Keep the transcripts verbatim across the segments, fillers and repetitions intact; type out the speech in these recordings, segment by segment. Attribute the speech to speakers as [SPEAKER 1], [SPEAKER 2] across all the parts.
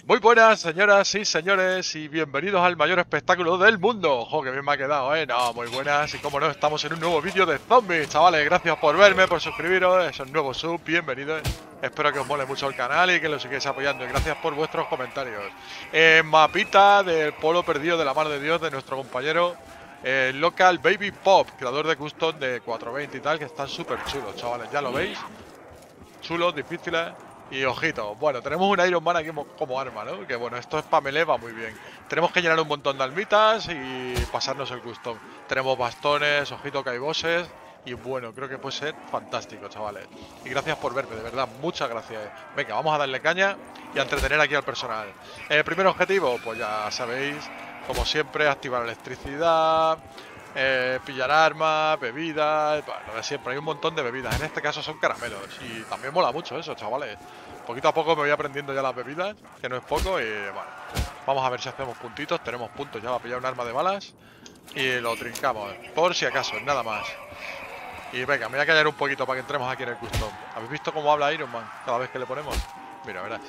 [SPEAKER 1] Muy buenas, señoras y señores, y bienvenidos al mayor espectáculo del mundo. ¡Ojo, que bien me ha quedado, eh! No, muy buenas, y como no, estamos en un nuevo vídeo de zombies, chavales. Gracias por verme, por suscribiros, esos nuevos subs, bienvenidos. Espero que os mole mucho el canal y que lo sigáis apoyando. Y gracias por vuestros comentarios. Eh, mapita del polo perdido de la mano de Dios de nuestro compañero eh, Local Baby Pop, creador de custom de cuatrocientos veinte y tal, que están súper chulos, chavales. ¿Ya lo veis? Chulos, difíciles. Y ojito, bueno, tenemos un Iron Man aquí como arma, ¿no? Que bueno, esto es para melee, va muy bien. Tenemos que llenar un montón de almitas y pasarnos el custom. Tenemos bastones, ojito que hay bosses. Y bueno, creo que puede ser fantástico, chavales. Y gracias por verme, de verdad, muchas gracias. Venga, vamos a darle caña y a entretener aquí al personal. El primer objetivo, pues ya sabéis, como siempre, activar electricidad, eh, pillar armas, bebidas, bueno, de siempre. Hay un montón de bebidas, en este caso son caramelos. Y también mola mucho eso, chavales. Poquito a poco me voy aprendiendo ya las bebidas, que no es poco, y bueno, vamos a ver si hacemos puntitos. Tenemos puntos ya para pillar un arma de balas y lo trincamos, por si acaso, nada más. Y venga, me voy a callar un poquito para que entremos aquí en el custom. ¿Habéis visto cómo habla Iron Man cada vez que le ponemos? Mira, verás.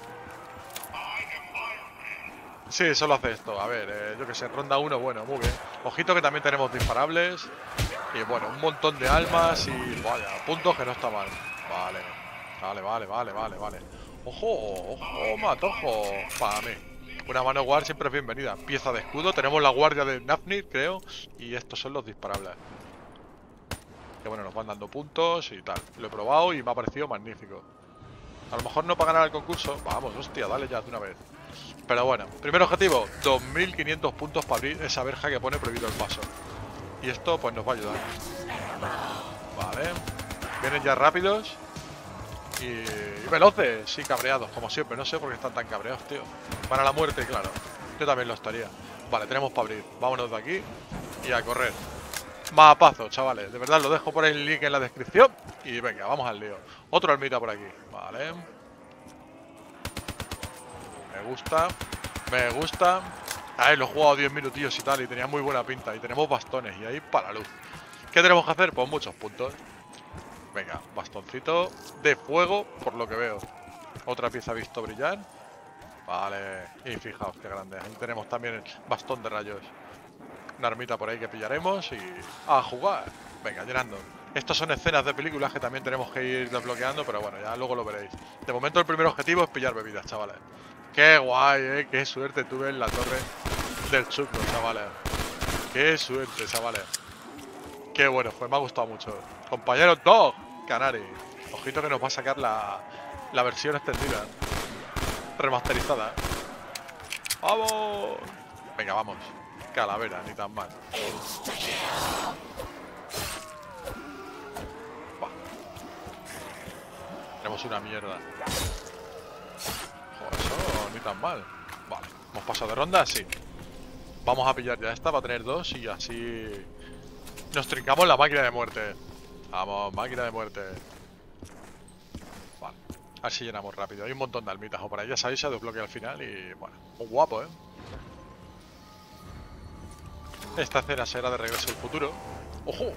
[SPEAKER 1] Sí, solo hace esto. A ver, eh, yo que sé, ronda uno, bueno, muy bien. Ojito que también tenemos disparables. Y bueno, un montón de almas y vaya, puntos que no está mal. Vale, vale, vale, vale, vale, vale. Ojo, ojo, matojo. Para mí. Una mano guard siempre es bienvenida. Pieza de escudo. Tenemos la guardia de Nafnir, creo. Y estos son los disparables. Que bueno, nos van dando puntos y tal. Lo he probado y me ha parecido magnífico. A lo mejor no para ganar el concurso. Vamos, hostia, dale ya de una vez. Pero bueno, primer objetivo, dos mil quinientos puntos para abrir esa verja que pone prohibido el paso. Y esto pues nos va a ayudar. Vale. Vienen ya rápidos. Y, y veloces y cabreados, como siempre. No sé por qué están tan cabreados, tío. Van a la muerte, claro. Yo también lo estaría. Vale, tenemos para abrir. Vámonos de aquí y a correr. Mapazo, chavales. De verdad, lo dejo por ahí el link en la descripción. Y venga, vamos al lío. Otro almita por aquí. Vale. Me gusta. Me gusta. A ver, lo he jugado diez minutillos y tal. Y tenía muy buena pinta. Y tenemos bastones. Y ahí para la luz. ¿Qué tenemos que hacer? Pues muchos puntos. Venga, bastoncito de fuego, por lo que veo. Otra pieza visto brillar. Vale. Y fijaos qué grande. Ahí tenemos también el bastón de rayos. Una armita por ahí que pillaremos y a jugar. Venga, llenando. Estos son escenas de películas que también tenemos que ir desbloqueando, pero bueno, ya luego lo veréis. De momento el primer objetivo es pillar bebidas, chavales. Qué guay, eh. Qué suerte tuve en la torre del chungo, chavales. Qué suerte, chavales. Qué bueno fue, me ha gustado mucho. Compañero Dog, Canary. Ojito que nos va a sacar la, la versión extendida. Remasterizada. ¡Vamos! Venga, vamos. Calavera, ni tan mal. Bah. Tenemos una mierda. Joder, eso ni tan mal. Vale, hemos pasado de ronda, sí. Vamos a pillar ya esta, va a tener dos y así nos trincamos la máquina de muerte. Vamos, máquina de muerte. Vale, así llenamos rápido. Hay un montón de almitas o por ahí, ya sabéis, se desbloquea al final y bueno, muy guapo, eh. Esta escena será de Regreso al Futuro. ¡Ojo!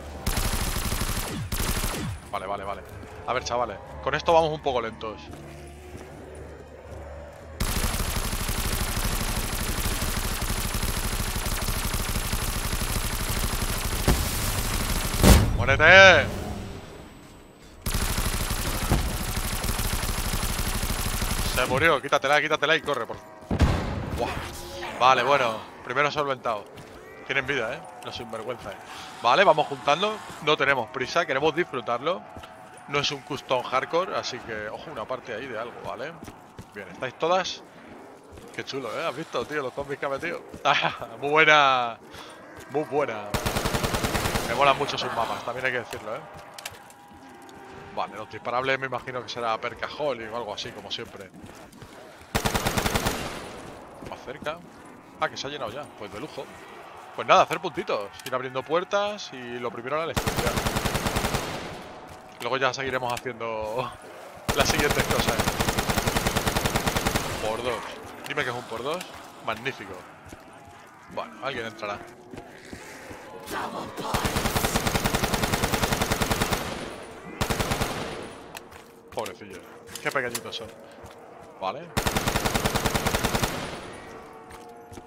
[SPEAKER 1] Vale, vale, vale. A ver, chavales. Con esto vamos un poco lentos. ¡Muérete! Se murió. Quítatela, quítatela y corre. Por... ¡Buah! Vale, bueno. Primero solventado. Tienen vida, ¿eh? Los sinvergüenzas. Vale, vamos juntando. No tenemos prisa, queremos disfrutarlo. No es un custom hardcore, así que... Ojo, una parte ahí de algo, ¿vale? Bien, ¿estáis todas? Qué chulo, ¿eh? ¿Has visto, tío? Los zombies que ha metido. Muy buena. Muy buena. Me molan mucho sus mapas, también hay que decirlo, ¿eh? Vale, los disparables me imagino que será Percajol o algo así, como siempre. Más cerca. Ah, que se ha llenado ya. Pues de lujo. Pues nada, hacer puntitos, ir abriendo puertas y lo primero la electricidad. Luego ya seguiremos haciendo las siguientes cosas. Por dos. Dime que es un por dos. Magnífico. Bueno, alguien entrará. Pobrecillos. Qué pequeñitos son. Vale.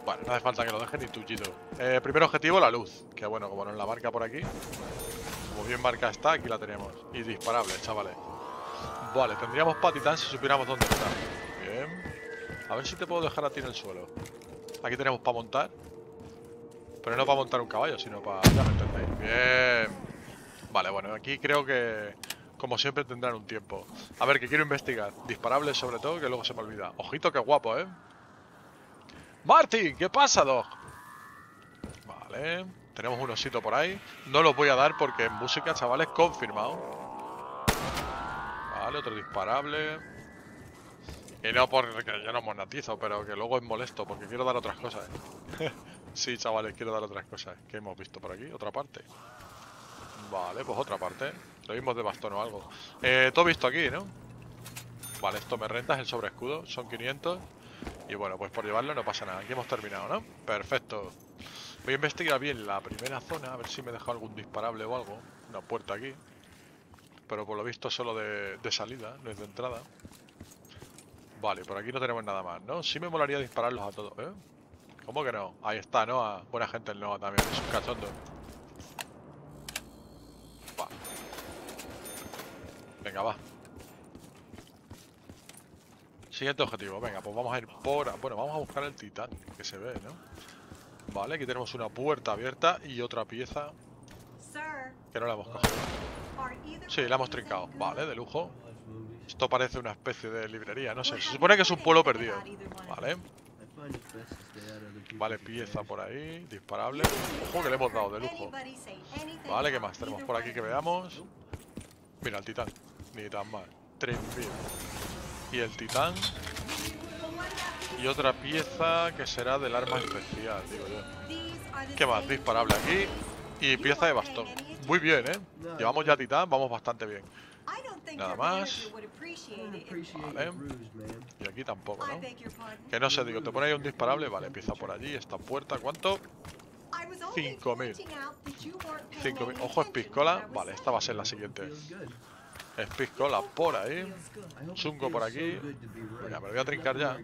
[SPEAKER 1] Bueno, no hace falta que lo deje ni tullito. Eh, primer objetivo, la luz. Que bueno, como nos la marca por aquí. Como bien marca está, aquí la tenemos. Y disparable, chavales. Vale, tendríamos patitán si supiéramos dónde está. Bien. A ver si te puedo dejar a ti en el suelo. Aquí tenemos para montar. Pero no para montar un caballo, sino para... Ya me entendéis. Bien. Vale, bueno, aquí creo que... Como siempre tendrán un tiempo. A ver, que quiero investigar. Disparables sobre todo, que luego se me olvida. Ojito, qué guapo, ¿eh? Martin, ¿qué pasa, Dog? Vale. Tenemos un osito por ahí. No los voy a dar porque en música, chavales, confirmado. Vale, otro disparable. Y no porque yo no monetizo, pero que luego es molesto porque quiero dar otras cosas. Sí, chavales, quiero dar otras cosas. ¿Qué hemos visto por aquí? Otra parte. Vale, pues otra parte. Lo mismo de bastón o algo. Eh, todo visto aquí, ¿no? Vale, esto me renta, es el sobre escudo. Son quinientos. Y bueno, pues por llevarlo no pasa nada. Aquí hemos terminado, ¿no? Perfecto. Voy a investigar bien la primera zona. A ver si me he dejado algún disparable o algo. Una puerta aquí. Pero por lo visto solo de, de salida, no es de entrada. Vale, por aquí no tenemos nada más, ¿no? Sí me molaría dispararlos a todos, ¿eh? ¿Cómo que no? Ahí está, Noah. Buena gente el Noah también, es un cachondo. Va. Venga, va. Siguiente objetivo, venga, pues vamos a ir por... Bueno, vamos a buscar el titán, que se ve, ¿no? Vale, aquí tenemos una puerta abierta y otra pieza que no la hemos cogido. Sí, la hemos trincado. Vale, de lujo. Esto parece una especie de librería, no sé. Se supone que es un pueblo perdido. Vale. Vale, pieza por ahí. Disparable. Ojo que le hemos dado, de lujo. Vale, ¿qué más tenemos por aquí que veamos? Mira, el titán. Ni tan mal. tres mil. Y el titán. Y otra pieza que será del arma especial, digo yo. ¿Qué más? Disparable aquí. Y pieza de bastón. Muy bien, ¿eh? Llevamos ya titán, vamos bastante bien. Nada más. Vale. Y aquí tampoco, ¿no? Que no sé, digo, te pone ahí un disparable. Vale, empieza por allí, esta puerta. ¿Cuánto? cinco mil. cinco mil. Ojo, es piscola. Vale, esta va a ser la siguiente. Es piscola por ahí. Chungo por aquí. Venga, me lo voy a trincar ya.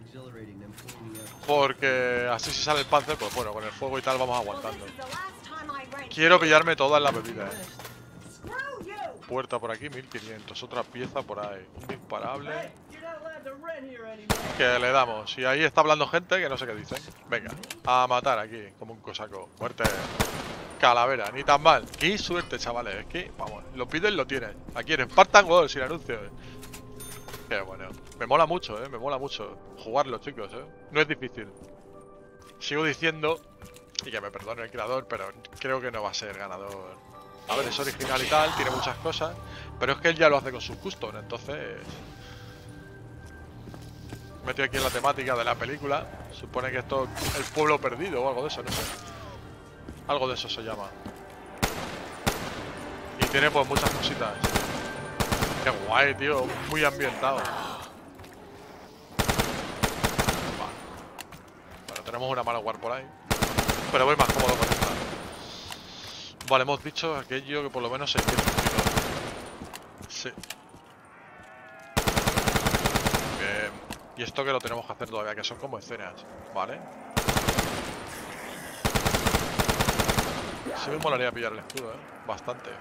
[SPEAKER 1] Porque así si sale el panzer, pues bueno, con el fuego y tal vamos aguantando. Quiero pillarme todas las bebidas, ¿eh? Puerta por aquí, mil quinientos. Otra pieza por ahí. Un disparable. Que le damos. Y ahí está hablando gente que no sé qué dicen. Venga, a matar aquí, como un cosaco. Muerte. Calavera, ni tan mal. Qué suerte, chavales. Es que, vamos, lo piden, lo tienen. Aquí en Spartan World, sin anuncios. Qué bueno. Me mola mucho, eh. Me mola mucho jugarlo, chicos, eh. No es difícil. Sigo diciendo, y que me perdone el creador, pero creo que no va a ser ganador. A ver, es original y tal, tiene muchas cosas, pero es que él ya lo hace con sus custom, entonces... Metido aquí en la temática de la película. Supone que esto es el pueblo perdido o algo de eso, no sé. Algo de eso se llama. Y tiene pues muchas cositas. Qué guay, tío. Muy ambientado. Vale. Bueno, tenemos una mala war por ahí. Pero voy más cómodo con esta. Vale, hemos dicho aquello que por lo menos se entiende. Sí. Bien. Y esto que lo tenemos que hacer todavía, que son como escenas. Vale. Sí me molaría pillar el escudo, eh. Bastante.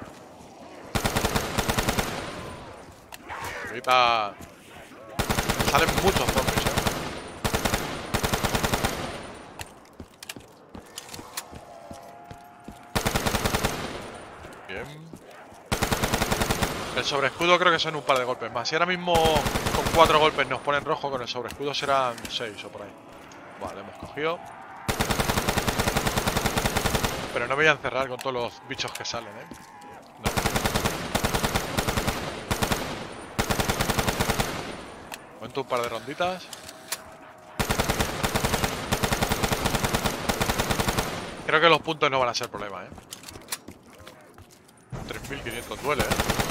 [SPEAKER 1] Ahorita salen muchos zombies, eh. Bien. El sobreescudo creo que son un par de golpes más. Si ahora mismo con cuatro golpes nos ponen rojo, con el sobreescudo serán seis o por ahí. Vale, hemos cogido. Pero no me voy a encerrar con todos los bichos que salen, ¿eh? No. Cuento un par de ronditas. Creo que los puntos no van a ser problema, ¿eh? tres mil quinientos duele, ¿eh?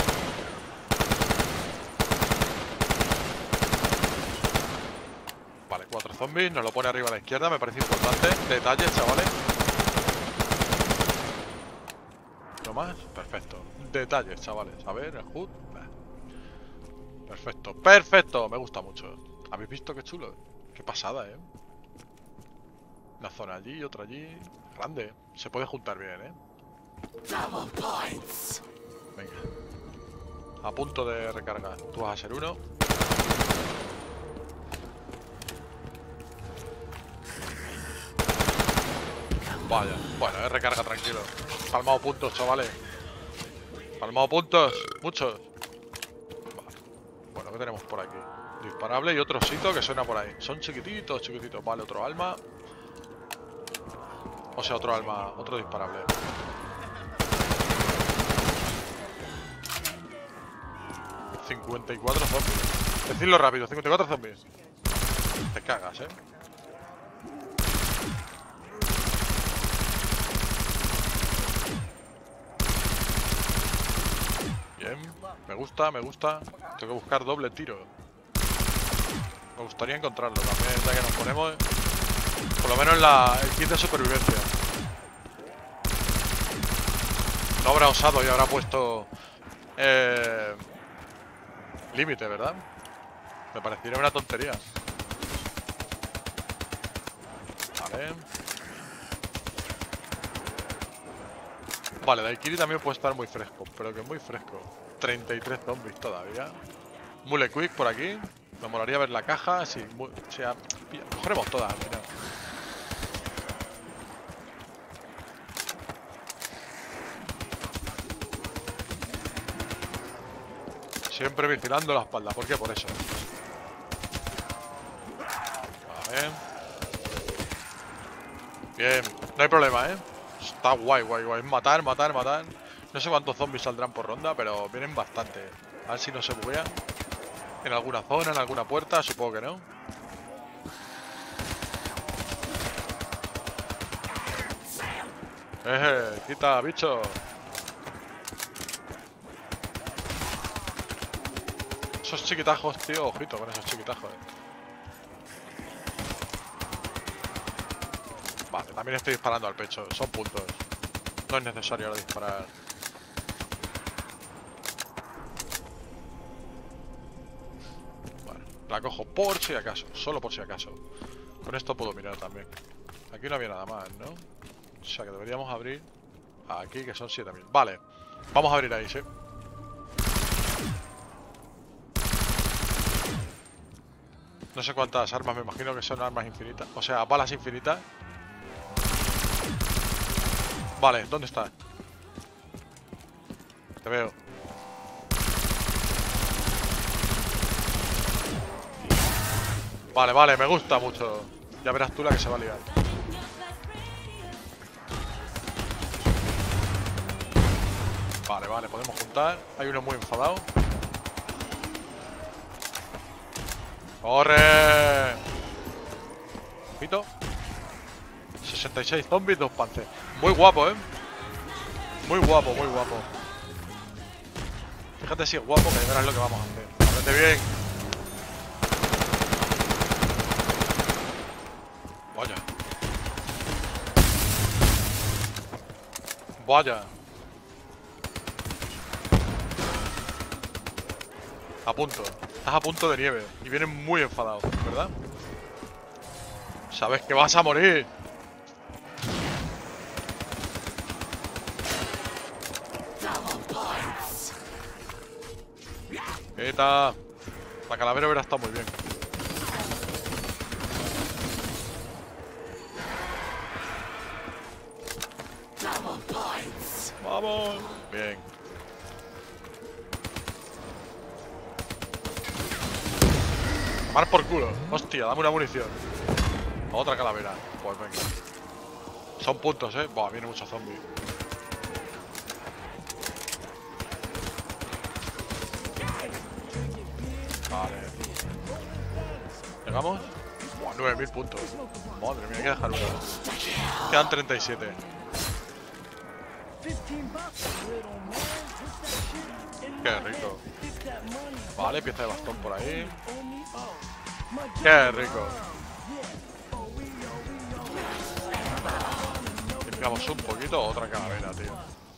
[SPEAKER 1] Vale, cuatro zombies. Nos lo pone arriba a la izquierda. Me parece importante. Detalles, chavales. ¿No más? Perfecto. Detalles, chavales. A ver, el H U D. Perfecto. Perfecto. Me gusta mucho. ¿Habéis visto qué chulo? Qué pasada, ¿eh? Una zona allí y otra allí. Grande. Se puede juntar bien, ¿eh? Venga. A punto de recargar. Tú vas a ser uno. Vaya. Bueno, es recarga tranquilo. Palmado puntos, chavales. Palmado puntos. Muchos. Vale. Bueno, ¿qué tenemos por aquí? Disparable y otro sitio que suena por ahí. Son chiquititos, chiquititos. Vale, otro alma. O sea, otro alma, otro disparable. cincuenta y cuatro zombies. Decidlo rápido, cincuenta y cuatro zombies. Te cagas, eh. Bien, me gusta, me gusta. Tengo que buscar doble tiro. Me gustaría encontrarlo también, ya que nos ponemos. Por lo menos la, el kit de supervivencia. No habrá osado y habrá puesto eh, límite, ¿verdad? Me parecería una tontería. Vale. Vale, Daiquiri también puede estar muy fresco, pero que muy fresco. treinta y tres zombies todavía. Mule Quick por aquí. Me molaría ver la caja. Sí, muy, o sea, cogeremos todas al final. Siempre vigilando la espalda. ¿Por qué? Por eso. Vale. Bien. No hay problema, ¿eh? Está guay, guay, guay. Matar, matar, matar. No sé cuántos zombies saldrán por ronda, pero vienen bastante. A ver si no se buguean. En alguna zona, en alguna puerta. Supongo que no. Eh, quita, bicho. Esos chiquitajos, tío, ojito con esos chiquitajos. Vale, también estoy disparando al pecho. Son puntos. No es necesario ahora disparar. Bueno, la cojo por si acaso. Solo por si acaso. Con esto puedo mirar también. Aquí no había nada más, ¿no? O sea que deberíamos abrir aquí, que son siete mil. Vale, vamos a abrir ahí, sí. No sé cuántas armas, me imagino que son armas infinitas. O sea, balas infinitas. Vale, ¿dónde está? Te veo. Vale, vale, me gusta mucho. Ya verás tú la que se va a liar. Vale, vale, podemos juntar. Hay uno muy enfadado. ¡Corre! Pito. sesenta y seis zombies, dos pances. Muy guapo, ¿eh? Muy guapo, muy guapo. Fíjate si es guapo, que verás lo que vamos a hacer. Aprende bien. Vaya. Vaya. A punto. Estás a punto de nieve. Y vienen muy enfadados, ¿verdad? Sabes que vas a morir. Quieta. La calavera hubiera estado muy bien. Vamos. Bien. Tomar por culo. Hostia, dame una munición. Otra calavera. Pues venga. Son puntos, eh. Buah, viene mucho zombie. Vale. ¿Llegamos? Buah, nueve mil puntos. Madre mía, hay que dejar uno. Quedan treinta y siete. Qué rico. Vale, pieza de bastón por ahí. Qué rico. Limpiamos un poquito. Otra calavera, tío.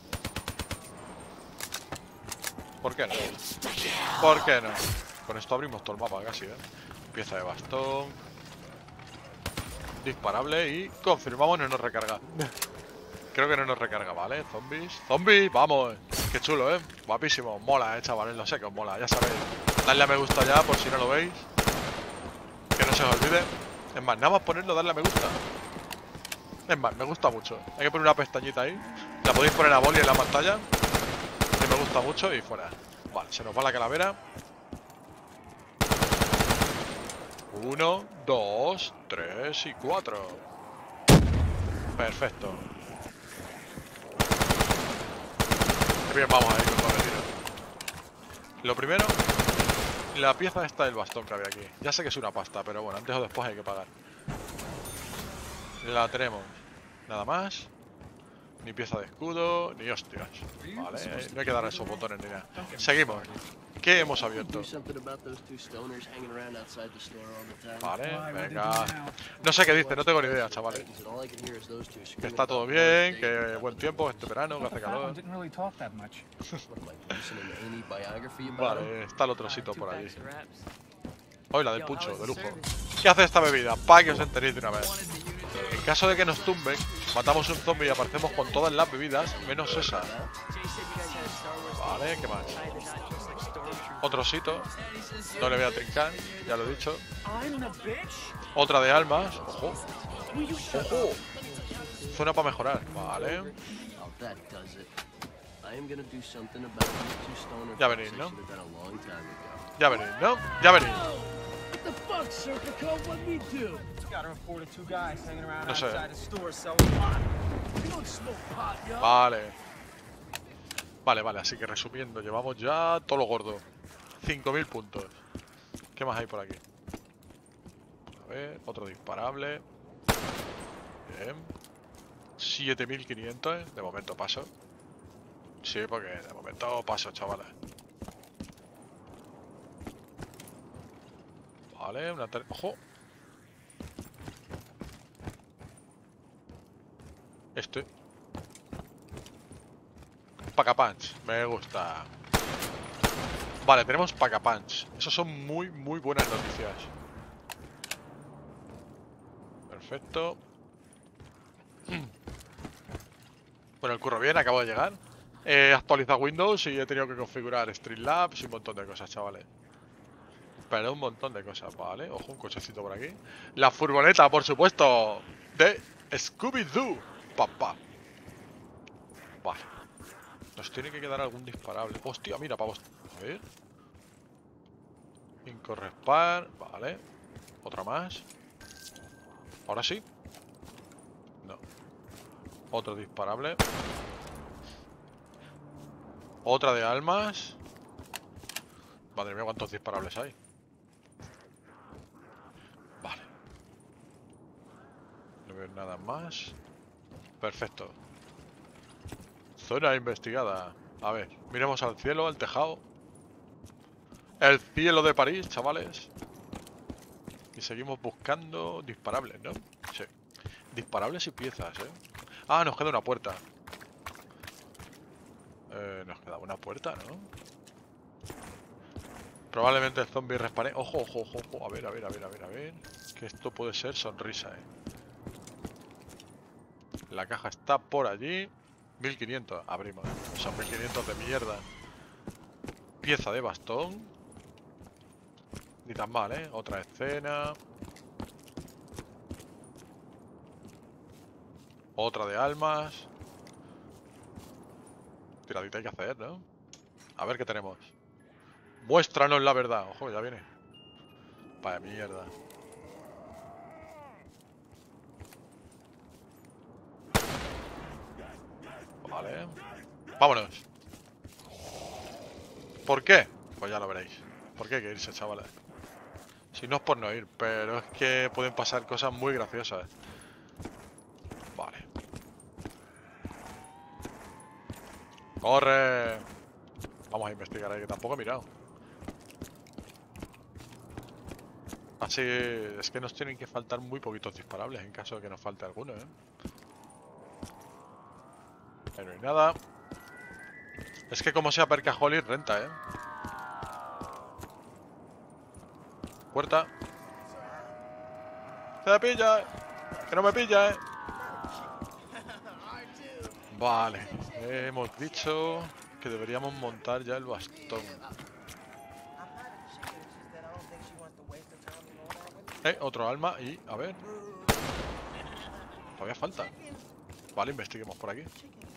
[SPEAKER 1] ¿Por qué no? ¿Por qué no? Con esto abrimos todo el mapa casi, ¿eh? Pieza de bastón. Disparable y confirmamos, no nos recarga. Creo que no nos recarga, ¿vale? Zombies. ¡Zombies! ¡Vamos! ¡Qué chulo, eh! Guapísimo. Mola, eh, chavales. Lo sé que os mola, ya sabéis. Dadle a me gusta ya, por si no lo veis. Que no se os olvide. Es más, nada más ponerlo, darle a me gusta. Es más, me gusta mucho. Hay que poner una pestañita ahí. La podéis poner a boli en la pantalla. Que me gusta mucho y fuera. Vale, se nos va la calavera. Uno, dos, tres y cuatro. Perfecto. Qué bien vamos a ir con todo el tiro. Lo primero, la pieza esta del bastón que había aquí. Ya sé que es una pasta, pero bueno, antes o después hay que pagar. La tenemos. Nada más. Ni pieza de escudo, ni hostias. Vale, no hay que dar a esos botones ni nada. Seguimos. ¿Qué hemos abierto? Vale, venga. No sé qué dice, no tengo ni idea, chavales. Que está todo bien, que buen tiempo este verano, que hace calor. Vale, está el otro sitio por ahí. Hoy la del pucho, de lujo. ¿Qué hace esta bebida? Para que os enteréis de una vez. En caso de que nos tumben, matamos un zombie y aparecemos con todas las bebidas, menos esa. Vale, ¿qué más? Otro sitio. No le voy a trincar, ya lo he dicho. Otra de almas. Ojo. Ojo. Zona para mejorar. Vale. Ya venís, ¿no? Ya venís, ¿no? Ya venís. No sé. Vale. Vale, vale, así que resumiendo, llevamos ya todo lo gordo. cinco mil puntos. ¿Qué más hay por aquí? A ver, otro disparable. Bien. siete mil quinientos, de momento paso. Sí, porque de momento paso, chavales. Vale, una... ¡Ojo! Este. Pack-a-punch, me gusta. Vale, tenemos Pack-a-punch. Eso son muy, muy buenas noticias. Perfecto. Bueno, el curro bien, acabo de llegar. He actualizado Windows y he tenido que configurar Streamlabs y un montón de cosas, chavales. Pero un montón de cosas, vale. Ojo, un cochecito por aquí. La furgoneta, por supuesto, de Scooby-Doo, papá. Vale. Nos tiene que quedar algún disparable. Hostia, mira, pavos. A ver. Incorrespar. Vale. Otra más. Ahora sí. No. Otro disparable. Otra de almas. Madre mía, cuántos disparables hay. Vale. No veo nada más. Perfecto. Zona investigada. A ver, miremos al cielo, al tejado. El cielo de París, chavales. Y seguimos buscando disparables, ¿no? Sí. Disparables y piezas, ¿eh? Ah, nos queda una puerta. Eh, nos queda una puerta, ¿no? Probablemente el zombie respane. Ojo, ojo, ojo, ojo. A ver, a ver, a ver, a ver, a ver. Que esto puede ser sonrisa, ¿eh? La caja está por allí. mil quinientos. Abrimos. Son mil quinientos de mierda. Pieza de bastón. Ni tan mal, ¿eh? Otra escena. Otra de almas. Tiradita hay que hacer, ¿no? A ver qué tenemos. Muéstranos la verdad. Ojo, ya viene. Vaya mierda. Vale. Vámonos. ¿Por qué? Pues ya lo veréis. ¿Por qué hay que irse, chavales? Si no es por no ir, pero es que pueden pasar cosas muy graciosas. Vale. ¡Corre! Vamos a investigar ahí, que tampoco he mirado. Así es que nos tienen que faltar muy poquitos disparables en caso de que nos falte alguno, ¿eh? Ahí no hay nada. Es que como sea Percajoli, renta, ¿eh? Puerta. ¡Se pilla! Que no me pilla, eh. Vale. Hemos dicho que deberíamos montar ya el bastón. Eh, otro alma y... a ver. Todavía falta. Vale, investiguemos por aquí.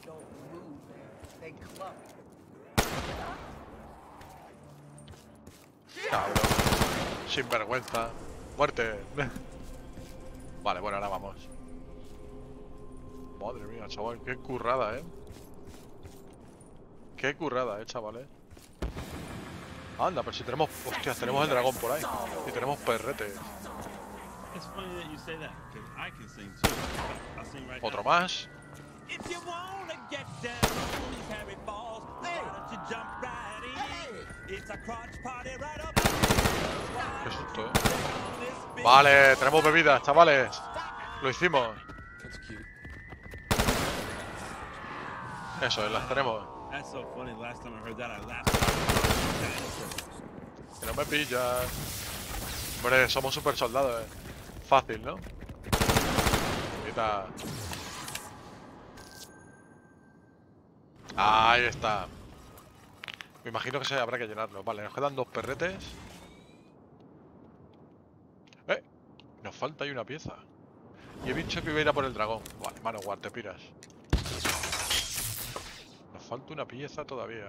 [SPEAKER 1] Cabrón. Sinvergüenza. Muerte. Vale, bueno, ahora vamos. Madre mía, chaval. Qué currada, eh. Qué currada, eh, chavales. Anda, pero si tenemos... Hostias, tenemos el dragón por ahí. Y tenemos perrete. Otro más. Qué susto, eh. Vale, tenemos bebidas, chavales. Lo hicimos. Eso, las tenemos. Que no me pillas. Hombre, somos super soldados, eh. Fácil, ¿no? Quita. Ahí está. Me imagino que se habrá que llenarlo. Vale, nos quedan dos perretes. Eh, nos falta ahí una pieza. Y he dicho que iba a ir a por el dragón. Vale, Manowar, te piras. Nos falta una pieza todavía.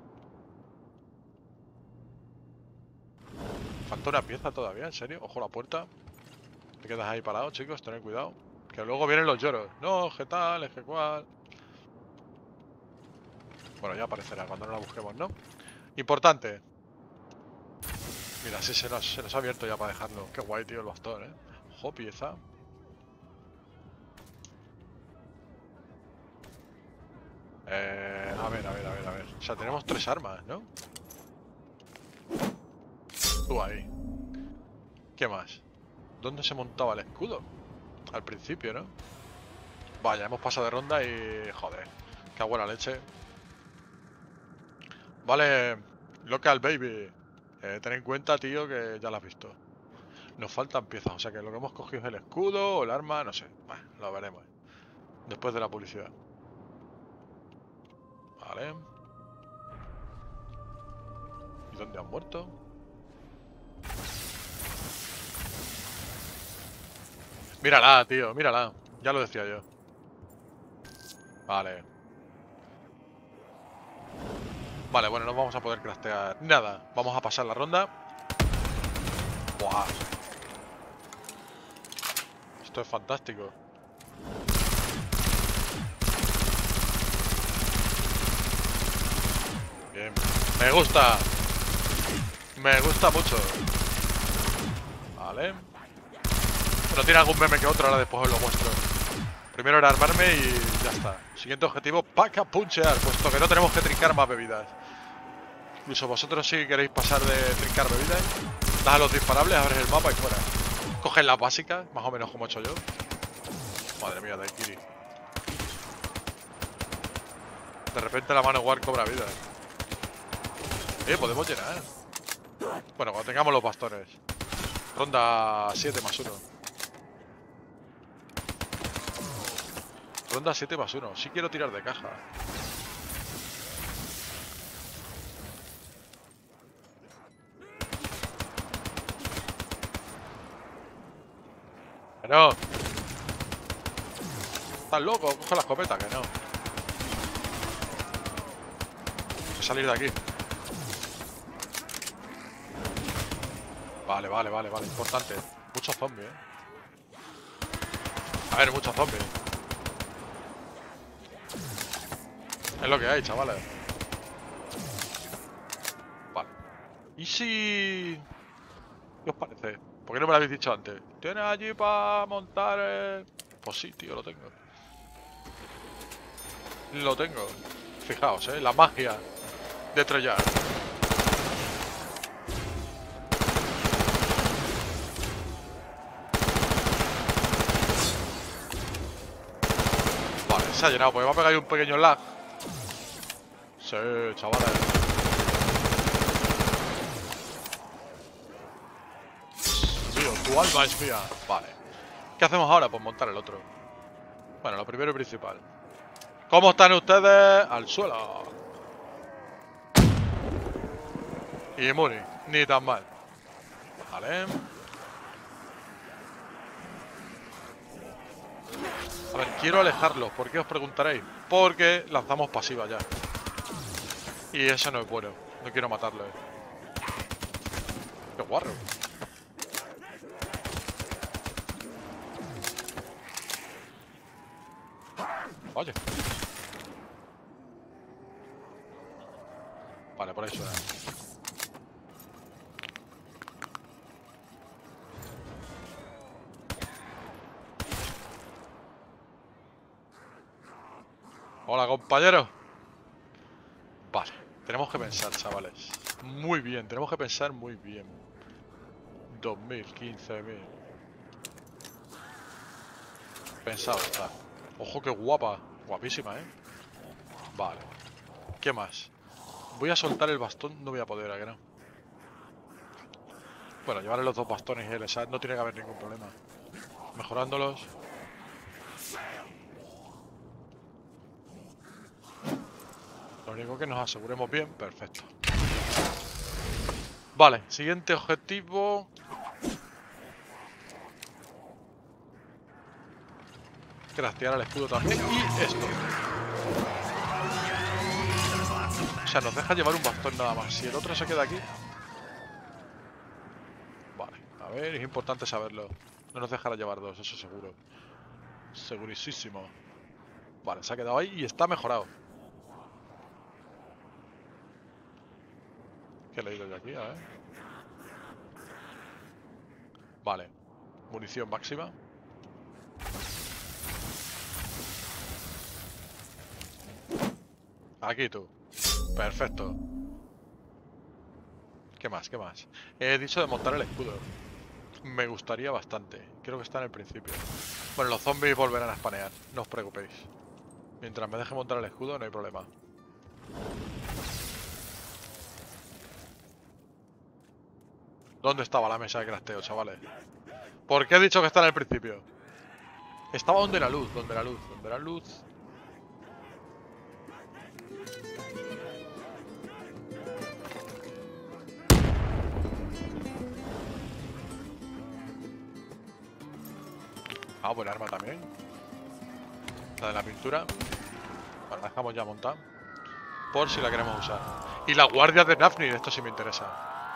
[SPEAKER 1] Falta una pieza todavía, ¿en serio? Ojo la puerta. Te quedas ahí parado, chicos, tened cuidado. Que luego vienen los lloros. No, ¿qué tal? ¿Es que cuál? Bueno, ya aparecerá cuando no la busquemos, ¿no? Importante. Mira, sí se nos, se nos ha abierto ya para dejarlo. Qué guay, tío, el bastón, ¿eh? Ojo, pieza. Eh, a ver, a ver, a ver, a ver. O sea, tenemos tres armas, ¿no? Tú ahí. ¿Qué más? ¿Dónde se montaba el escudo? Al principio, ¿no? Vaya, hemos pasado de ronda y... joder, qué buena leche. Vale, local baby. Eh, ten en cuenta, tío, que ya lo has visto. Nos faltan piezas, o sea que lo que hemos cogido es el escudo o el arma, no sé. Bueno, lo veremos. Después de la publicidad. Vale. ¿Y dónde han muerto? Mírala, tío, mírala. Ya lo decía yo. Vale. Vale, bueno, no vamos a poder craftear nada. Vamos a pasar la ronda. Buah. Esto es fantástico. Bien. Me gusta. Me gusta mucho. Vale. Pero tiene algún meme que otro, ahora después os lo muestro. Primero era armarme y ya está. Siguiente objetivo, pack a punchear, puesto que no tenemos que trincar más bebidas. Incluso vosotros si queréis pasar de trincar bebidas, das a los disparables, abres el mapa y fuera. Coges las básicas, más o menos como he hecho yo. Madre mía, Daikiri. De repente la Manowar cobra vida. Eh, podemos llenar. Bueno, cuando tengamos los bastones. Ronda siete más uno. Ronda siete más uno. Sí quiero tirar de caja. Que no. ¿Estás loco? Coge la escopeta, que no. Voy a salir de aquí. Vale, vale, vale, vale. Importante. Muchos zombies, eh. A ver, muchos zombies. Es lo que hay, chavales. Vale. ¿Y si...? ¿Qué os parece? ¿Por qué no me lo habéis dicho antes? ¿Tienes allí para montar el...? Pues sí, tío, lo tengo. Lo tengo. Fijaos, eh, la magia de Trellar. Vale, se ha llenado, porque me ha pegado ahí un pequeño lag. Sí, chavales. Tío, tu alma es mía. Vale. ¿Qué hacemos ahora? Pues montar el otro. Bueno, lo primero y principal. ¿Cómo están ustedes? Al suelo. Y Muni, ni tan mal. Vale. A ver, quiero alejarlos. ¿Por qué os preguntaréis? Porque lanzamos pasiva ya. Y eso no es bueno. No quiero matarlos. ¡Qué guarro! Oye. Vale, por ahí suena. Hola, compañero. Vale, tenemos que pensar, chavales. Muy bien, tenemos que pensar muy bien. dos mil, quince mil. Pensado está. Ojo, qué guapa. Guapísima, ¿eh? Vale. ¿Qué más? Voy a soltar el bastón. No voy a poder, ¿a que no? Bueno, llevarle los dos bastones y el S A T no tiene que haber ningún problema. Mejorándolos. Lo único que nos aseguremos bien. Perfecto. Vale, siguiente objetivo. Craftear el escudo también. Y esto. O sea, nos deja llevar un bastón nada más. Si el otro se queda aquí. Vale, a ver, es importante saberlo. No nos dejará llevar dos, eso seguro. Segurísimo. Vale, se ha quedado ahí y está mejorado. ¿Qué he leído yo aquí? A ver. Vale. Munición máxima. Aquí tú. Perfecto. ¿Qué más? ¿Qué más? He dicho de montar el escudo. Me gustaría bastante. Creo que está en el principio. Bueno, los zombies volverán a spanear. No os preocupéis. Mientras me deje montar el escudo, no hay problema. ¿Dónde estaba la mesa de crafteo, chavales? ¿Por qué he dicho que está en el principio? Estaba donde la luz, donde la luz, donde la luz. Ah, buen arma también. La de la pintura. Bueno, la dejamos ya montada. Por si la queremos usar. Y la guardia de Nafnir, esto sí me interesa.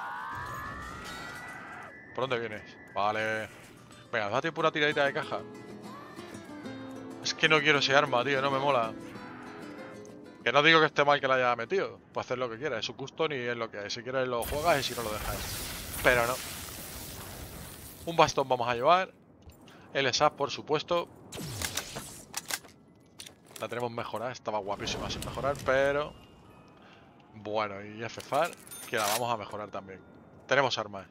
[SPEAKER 1] ¿Por dónde vienes? Vale. Venga, date pura tiradita de caja. Es que no quiero ese arma, tío, no me mola. Que no digo que esté mal que la haya metido. Puede hacer lo que quiera, es su custom y es lo que es. Si quieres lo juegas y si no lo dejas. Pero no. Un bastón vamos a llevar. El S A P, por supuesto. La tenemos mejorada, estaba guapísima sin mejorar, pero... Bueno, y F F A R, que la vamos a mejorar también. Tenemos armas.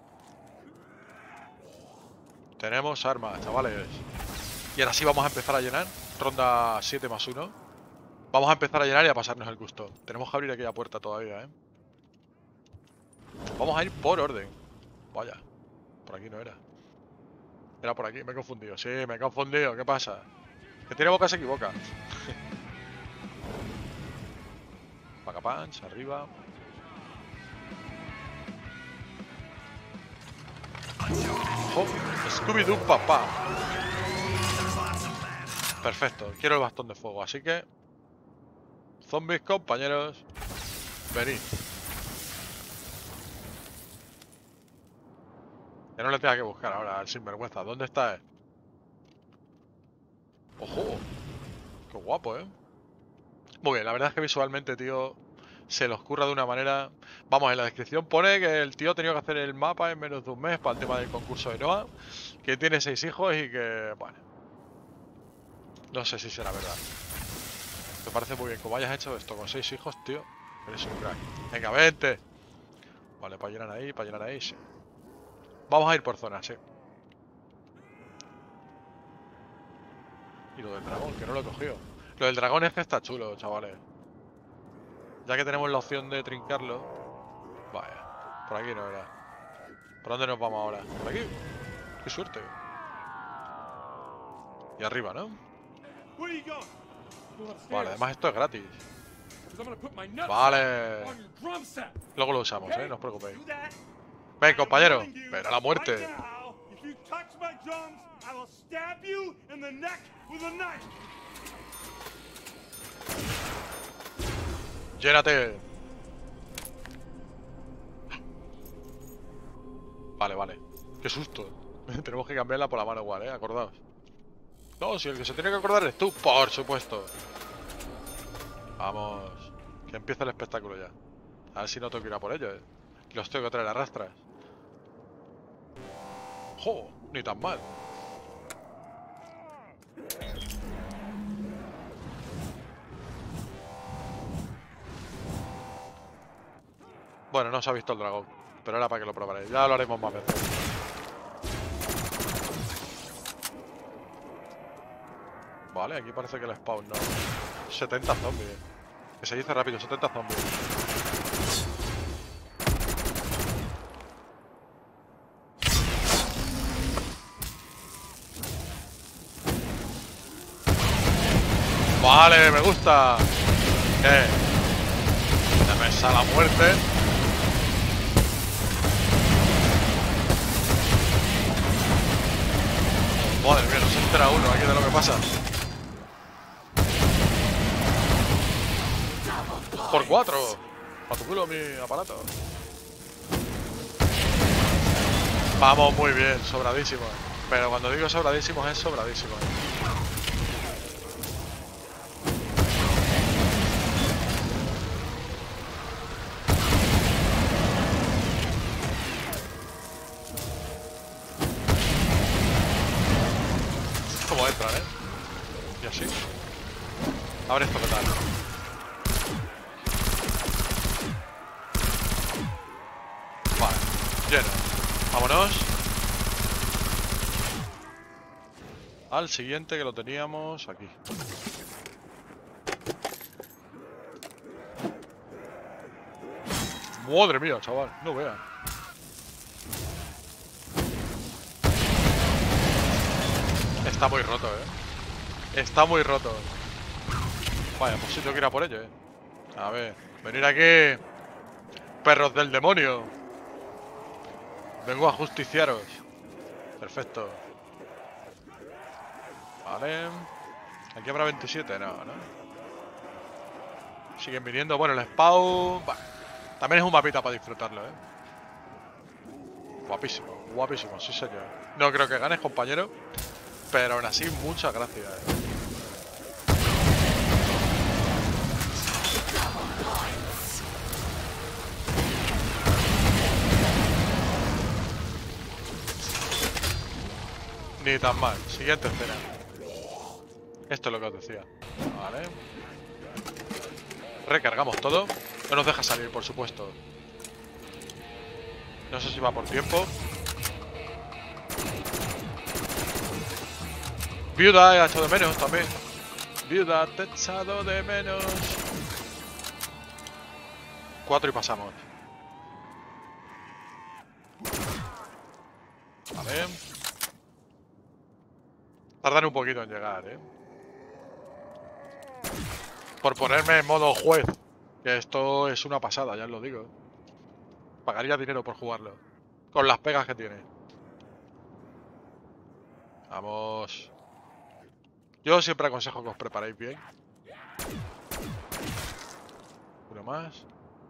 [SPEAKER 1] Tenemos armas, chavales. Y ahora sí vamos a empezar a llenar. Ronda siete más uno. Vamos a empezar a llenar y a pasarnos el gusto. Tenemos que abrir aquella puerta todavía, ¿eh? Vamos a ir por orden. Vaya, por aquí no era. Era por aquí, me he confundido. Sí, me he confundido, ¿qué pasa? Que tiene boca se equivoca. Paca punch, arriba. ¡Oh! Scooby-Doo papá. Perfecto, quiero el bastón de fuego, así que... Zombies, compañeros. Venid. Que no le tenga que buscar ahora al sinvergüenza. ¿Dónde está él? ¡Ojo! ¡Qué guapo, eh! Muy bien, la verdad es que visualmente, tío, se los curra de una manera... Vamos, en la descripción pone que el tío ha tenido que hacer el mapa en menos de un mes para el tema del concurso de Noah, que tiene seis hijos y que... Bueno... No sé si será verdad. Me parece muy bien como hayas hecho esto con seis hijos, tío. Eres un crack. Venga, vente. Vale, para llenar ahí, para llenar ahí, sí. Vamos a ir por zonas, sí. Y lo del dragón, que no lo he cogido. Lo del dragón es que está chulo, chavales. Ya que tenemos la opción de trincarlo. Vaya, por aquí no era. ¿Por dónde nos vamos ahora? ¿Por aquí? ¡Qué suerte! Y arriba, ¿no? Vale, además esto es gratis. Vale. Luego lo usamos, ¿eh? No os preocupéis. Ven, compañero. Ven a la muerte. Llénate. Vale, vale. Qué susto. Tenemos que cambiarla por la mano igual, ¿eh? Acordaos. No, si el que se tiene que acordar es tú. Por supuesto. Vamos. Que empieza el espectáculo ya. A ver si no tengo que ir a por ellos, ¿eh? Los tengo que traer a rastras. ¡Jo! Ni tan mal. Bueno, no se ha visto el dragón, pero era para que lo probaréis. Ya lo haremos más veces. Vale, aquí parece que el spawn no. setenta zombies. Que se dice rápido, setenta zombies. Vale, me gusta. Eh. Ya me sale la muerte. Madre mía, no se entera uno aquí de lo que pasa. Por cuatro. A tu culo mi aparato. Vamos muy bien, sobradísimo. Pero cuando digo sobradísimo es sobradísimo. Como entran, ¿eh? Y así. A ver esto qué tal. Vale, lleno. Vámonos. Al siguiente que lo teníamos aquí. Madre mía, chaval, no vean. Está muy roto, eh. Está muy roto. Vaya, pues si tengo que ir a por ello, eh. A ver, venir aquí. Perros del demonio. Vengo a justiciaros. Perfecto. Vale. Aquí habrá veintisiete, no, ¿no? Siguen viniendo. Bueno, el spawn. Bah. También es un mapita para disfrutarlo, eh. Guapísimo, guapísimo, sí señor. No creo que ganes, compañero. Pero aún así, muchas gracias, eh. Ni tan mal. Siguiente escena. Esto es lo que os decía. Vale. Recargamos todo. No nos deja salir, por supuesto. No sé si va por tiempo. Viuda he echado de menos también. Viuda te he echado de menos. Cuatro y pasamos. Vale. Tardan un poquito en llegar, eh. Por ponerme en modo juez. Que esto es una pasada, ya os lo digo. Pagaría dinero por jugarlo. Con las pegas que tiene. Vamos. Yo siempre aconsejo que os preparéis bien. Uno más.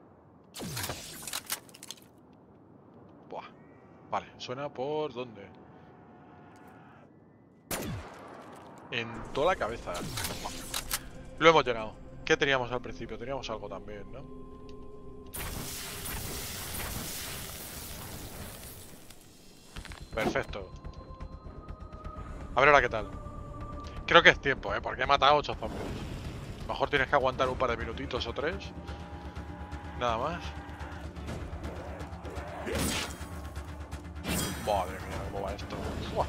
[SPEAKER 1] Buah. Vale, suena por ¿dónde? En toda la cabeza. Lo hemos llenado. ¿Qué teníamos al principio? Teníamos algo también, ¿no? Perfecto. A ver ahora qué tal. Creo que es tiempo, ¿eh? Porque he matado a ocho zombies. A lo mejor tienes que aguantar un par de minutitos o tres. Nada más. Madre mía, ¿cómo va esto? ¡Uah!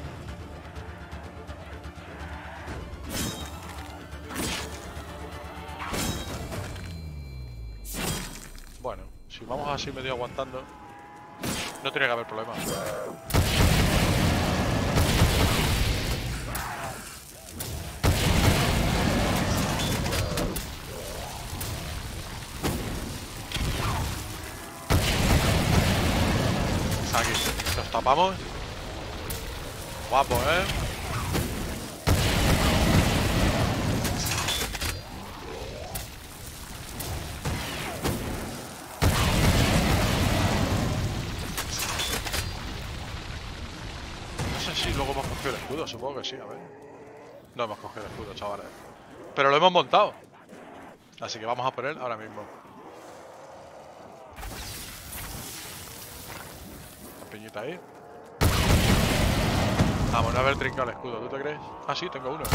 [SPEAKER 1] Bueno, si vamos así medio aguantando, no tiene que haber problema. Papamos. Guapo, ¿eh? No sé si luego hemos cogido el escudo, supongo que sí, a ver. No hemos cogido el escudo, chavales. Pero lo hemos montado. Así que vamos a por él ahora mismo. La peñita ahí. Vamos, no haber trincado el escudo, ¿tú te crees? Ah, sí, tengo uno.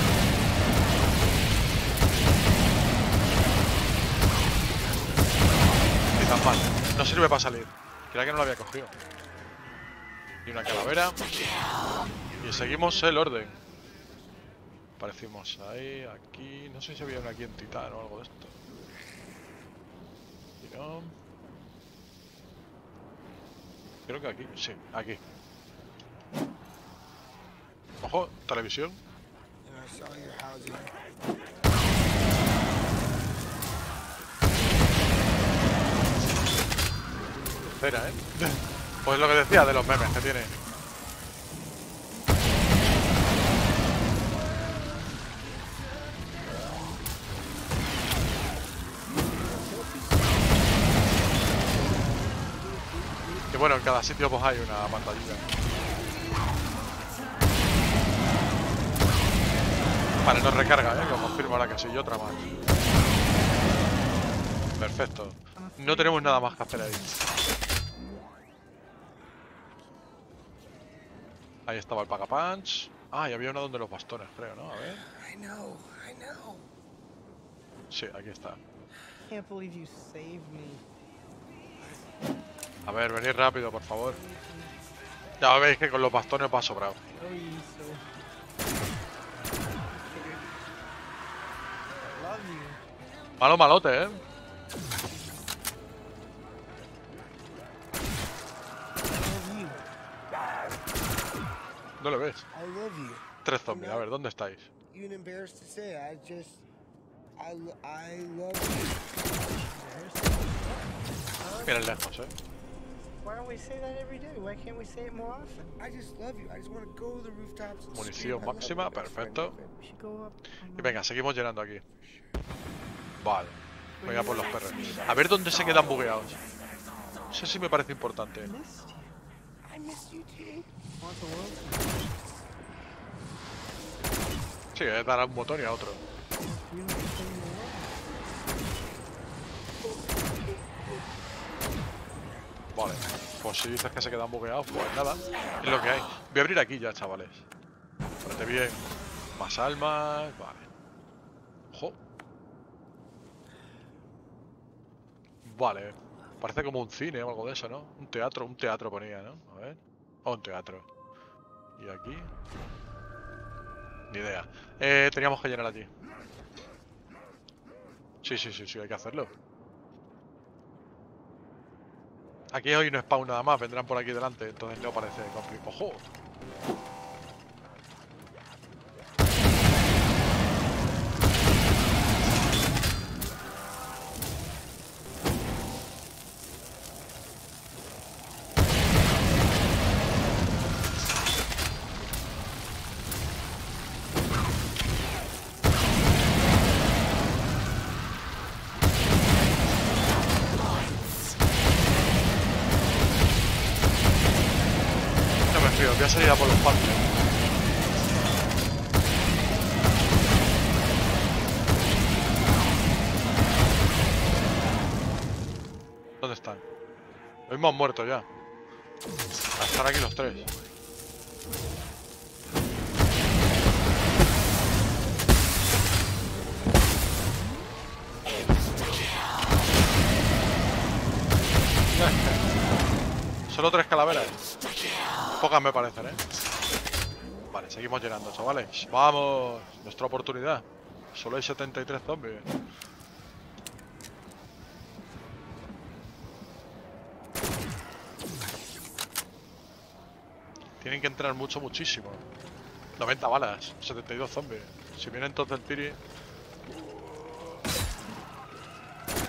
[SPEAKER 1] Ni tan mal. No sirve para salir. Creía que no lo había cogido. Y una calavera. Y seguimos el orden. Aparecimos ahí, aquí. No sé si había una aquí en Titán o algo de esto. Y no. Creo que aquí. Sí, aquí. Ojo, televisión. Cera, ¿eh? Pues lo que decía de los memes que tiene. Que bueno, en cada sitio pues hay una pantallita. Vale, no recarga, ¿eh? Lo confirmo ahora que sí, y otra más. Perfecto. No tenemos nada más que hacer ahí. Ahí estaba el Pack-a-Punch. Ah, y había uno donde los bastones, creo, ¿no? A ver. Sí, aquí está. A ver, venid rápido, por favor. Ya veis que con los bastones va sobrado. Malo malote, ¿eh? No lo ves. Tres zombies, a ver, ¿dónde estáis? Miren lejos, ¿eh? Munición máxima, perfecto. Y venga, seguimos llenando aquí. Vale, voy a por los perros. A ver dónde se quedan bugueados. Eso sí me parece importante. Sí, es dar a un botón y a otro. Vale, pues si dices que se quedan bugueados, pues nada, es lo que hay. Voy a abrir aquí ya, chavales. Parece bien. Más almas, vale. Ojo. Vale, parece como un cine o algo de eso, ¿no? Un teatro, un teatro ponía, ¿no? A ver. Oh, un teatro. Y aquí. Ni idea. Eh, teníamos que llenar allí. Sí, sí, sí, sí, hay que hacerlo. Aquí hoy no spawn nada más, vendrán por aquí delante, entonces no parece complicado. ¡Ojo! Voy a salir a por los parques. ¿Dónde están? Lo hemos muerto ya. Están aquí los tres. Solo tres calaveras. Pocas me parecen, ¿eh? Vale, seguimos llenando, chavales. ¡Vamos! Nuestra oportunidad. Solo hay setenta y tres zombies. Tienen que entrar mucho, muchísimo. noventa balas, setenta y dos zombies. Si vienen todos del tiri...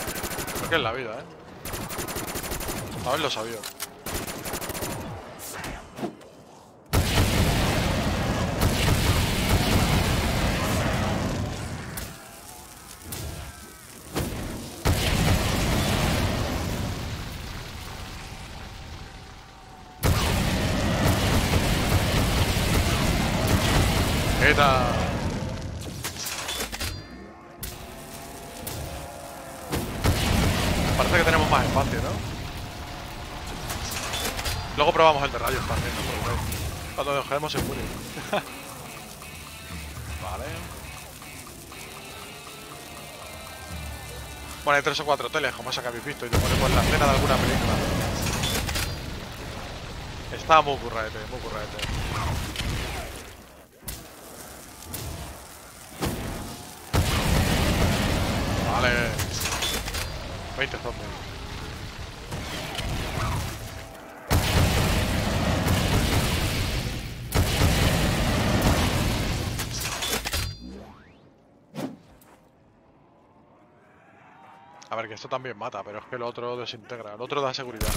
[SPEAKER 1] Creo que es la vida, ¿eh? A ver, lo sabía. tal? Parece que tenemos más espacio, ¿no? Luego probamos el de rayos también, no por el cuando nos quedemos en Fury. Vale. Bueno, hay tres o cuatro teles, como esa que habéis visto, y te ponemos la escena de alguna película. Está muy curraete, muy curraete. Vale. veinte zombies. A ver, que esto también mata, pero es que el otro desintegra. El otro da seguridad.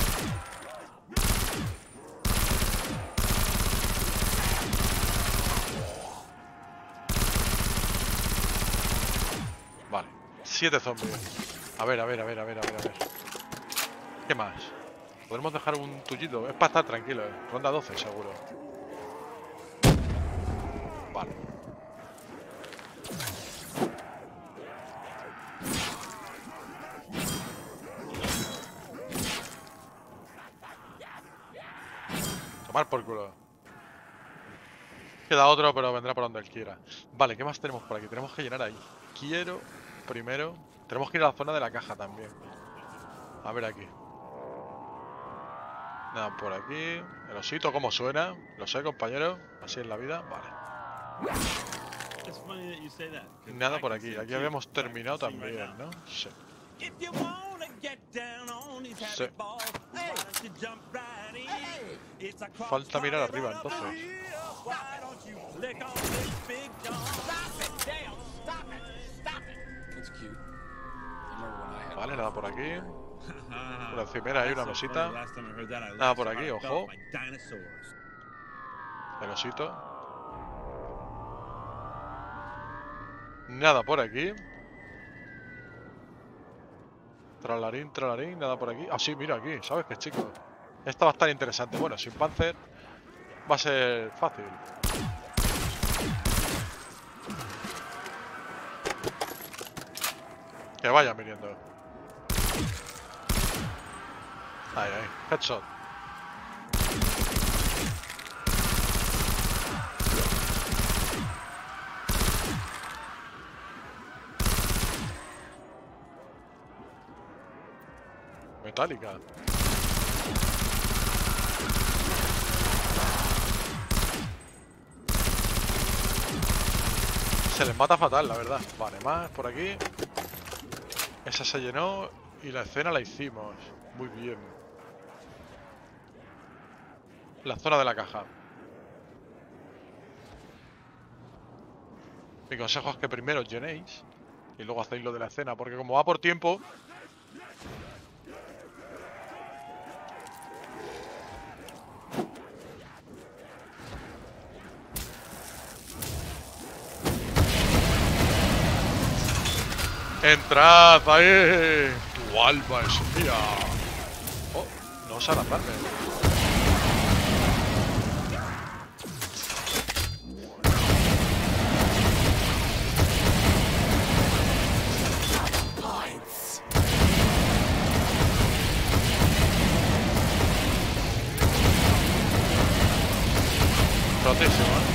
[SPEAKER 1] Vale. Siete zombies. A ver, a ver, a ver, a ver, a ver, a ver. ¿Qué más? Podemos dejar un tullito. Es para estar tranquilo, eh. Ronda doce, seguro. Vale. Tomar por culo. Queda otro, pero vendrá por donde él quiera. Vale, ¿qué más tenemos por aquí? Tenemos que llenar ahí. Quiero, primero... Tenemos que ir a la zona de la caja también. A ver aquí. Nada, por aquí. El osito, ¿cómo suena? Lo sé, compañero. Así es la vida. Vale. Nada por aquí. Aquí habíamos terminado también, ¿no? Sí. Sí. Falta mirar arriba, entonces. Vale, nada por aquí. Por la encimera hay una mesita. Nada por aquí, ojo. El osito. Nada por aquí. Tralarín, tralarín, nada por aquí. Ah, sí, mira aquí, ¿sabes qué, chicos? Esta va a estar interesante. Bueno, sin Panzer va a ser fácil. Que vayan viniendo. Ahí, ahí. Headshot. Metálica. Se les mata fatal, la verdad. Vale, más por aquí. Esa se llenó y la escena la hicimos. Muy bien. La zona de la caja. Mi consejo es que primero os llenéis y luego hacéis lo de la escena, porque como va por tiempo... ¡Entrad ahí! ¡Tu alma es mía! Oh, no os hará darme. Rotísimo, ¿eh?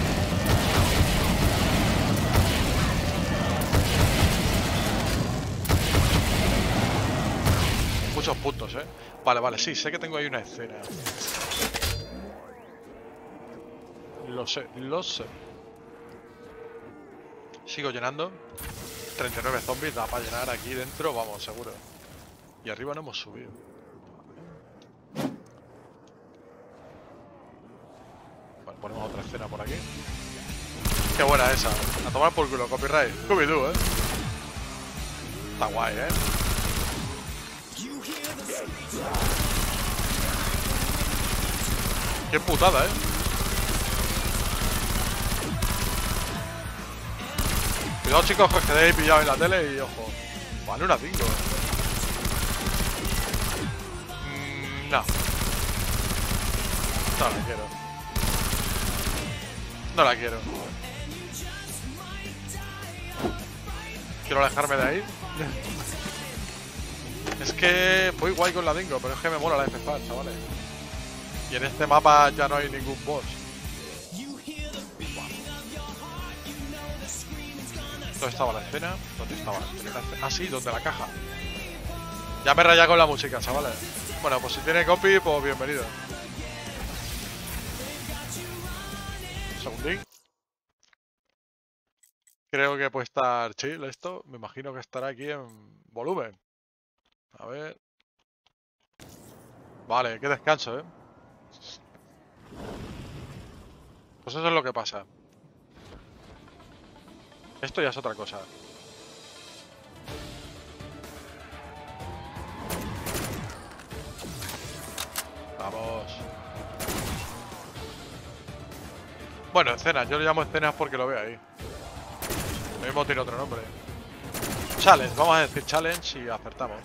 [SPEAKER 1] Muchos puntos, ¿eh? Vale, vale, sí, sé que tengo ahí una escena. Lo sé, lo sé. Sigo llenando. treinta y nueve zombies, da para llenar aquí dentro, vamos, seguro. Y arriba no hemos subido. Vale, ponemos otra escena por aquí. Qué buena esa. A tomar por culo, copyright. Scooby-Doo, ¿eh? Está guay, ¿eh? Qué putada, ¿eh? Cuidado, chicos, que os quedéis pillados en la tele y ojo. Vale, una cinco. Mm, no. No la quiero. No la quiero. Quiero alejarme de ahí. Es que voy guay con la Dingo, pero es que me mola la F F A, chavales. Y en este mapa ya no hay ningún boss. ¿Dónde estaba la escena? ¿Dónde estaba la escena? Ah, sí, donde la caja. Ya me he rayado con la música, chavales. Bueno, pues si tiene copy, pues bienvenido. Un segundín. Creo que puede estar chill esto. Me imagino que estará aquí en volumen. A ver. Vale, qué descanso, ¿eh? Pues eso es lo que pasa. Esto ya es otra cosa. Vamos. Bueno, escenas. Yo le llamo escenas porque lo veo ahí. Lo mismo tiene otro nombre. Challenge. Vamos a decir challenge y acertamos.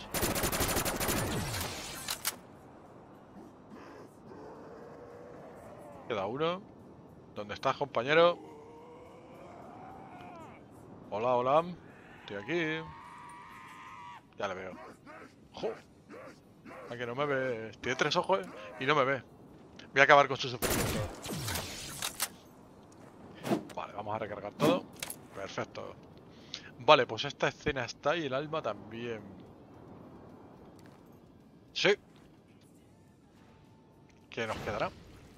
[SPEAKER 1] Queda uno. ¿Dónde estás, compañero? Hola, hola. Estoy aquí. Ya le veo. ¡Jo! A que no me ve. Tiene tres ojos y no me ve. Voy a acabar con su sufrimiento. Vale, vamos a recargar todo. Perfecto. Vale, pues esta escena está y el alma también. Sí. ¿Qué nos quedará?